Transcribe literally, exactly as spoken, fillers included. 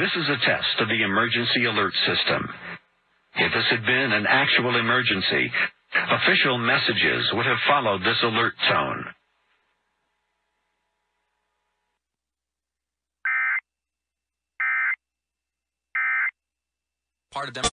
This is a test of the emergency alert system. If this had been an actual emergency, official messages would have followed this alert tone. Part of them.